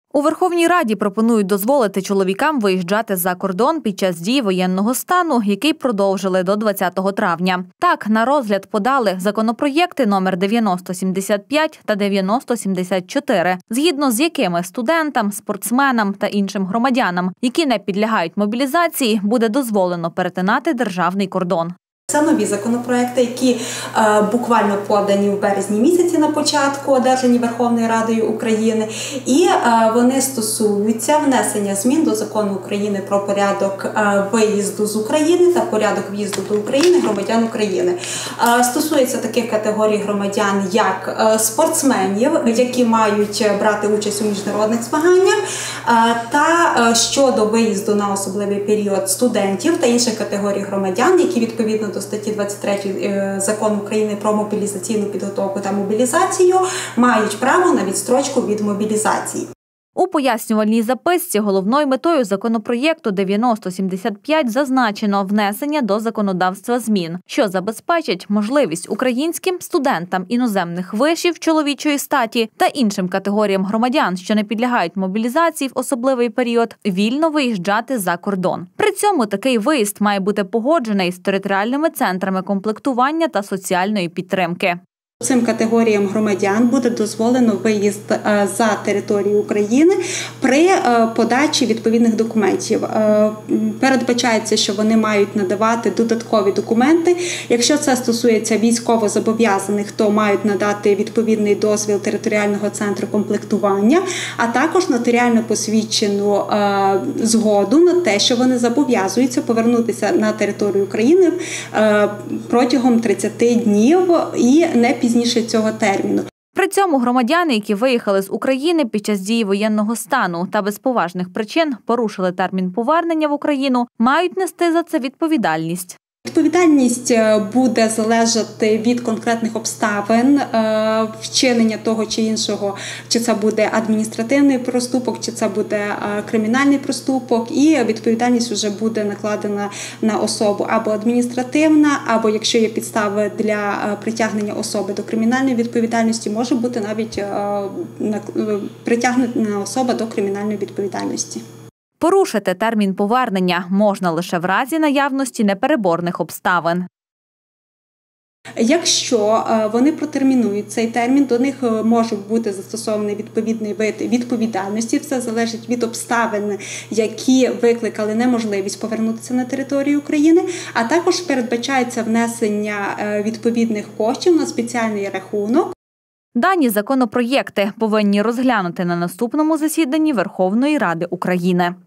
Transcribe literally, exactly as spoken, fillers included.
У Верховній Раді пропонують дозволити чоловікам виїжджати за кордон під час дії воєнного стану, який продовжили до двадцятого травня. Так, на розгляд подали законопроєкти номер дев'яносто сімдесят п'ять та дев'яносто сімдесят чотири, згідно з якими студентам, спортсменам та іншим громадянам, які не підлягають мобілізації, буде дозволено перетинати державний кордон. Це нові законопроекти, які е, буквально подані в березні місяці на початку, одержані Верховною Радою України, і е, вони стосуються внесення змін до Закону України про порядок е, виїзду з України та порядок в'їзду до України громадян України. Е, стосується таких категорій громадян, як е, спортсменів, які мають брати участь у міжнародних змаганнях, е, та е, щодо виїзду на особливий період студентів та інших категорій громадян, які відповідно до статті двадцять третьої Закону України про мобілізаційну підготовку та мобілізацію мають право на відстрочку від мобілізації. У пояснювальній записці головною метою законопроєкту дев'яносто сімдесят п'ять зазначено внесення до законодавства змін, що забезпечать можливість українським студентам іноземних вишів чоловічої статі та іншим категоріям громадян, що не підлягають мобілізації в особливий період, вільно виїжджати за кордон. При цьому такий виїзд має бути погоджений з територіальними центрами комплектування та соціальної підтримки. Цим категоріям громадян буде дозволено виїзд за територію України при подачі відповідних документів. Передбачається, що вони мають надавати додаткові документи. Якщо це стосується військовозобов'язаних, то мають надати відповідний дозвіл територіального центру комплектування, а також нотаріально посвідчену згоду на те, що вони зобов'язуються повернутися на територію України протягом тридцяти днів і не пізніше цього терміну. При цьому громадяни, які виїхали з України під час дії воєнного стану та без поважних причин порушили термін повернення в Україну, мають нести за це відповідальність. Відповідальність буде залежати від конкретних обставин вчинення того чи іншого, чи це буде адміністративний проступок, чи це буде кримінальний проступок, і відповідальність вже буде накладена на особу або адміністративна, або якщо є підстави для притягнення особи до кримінальної відповідальності, може бути навіть притягнена особа до кримінальної відповідальності. Порушити термін повернення можна лише в разі наявності непереборних обставин. Якщо вони протермінують цей термін, до них може бути застосований відповідний вид відповідальності. Все залежить від обставин, які викликали неможливість повернутися на територію України, а також передбачається внесення відповідних коштів на спеціальний рахунок. Дані законопроєкти повинні розглянути на наступному засіданні Верховної Ради України.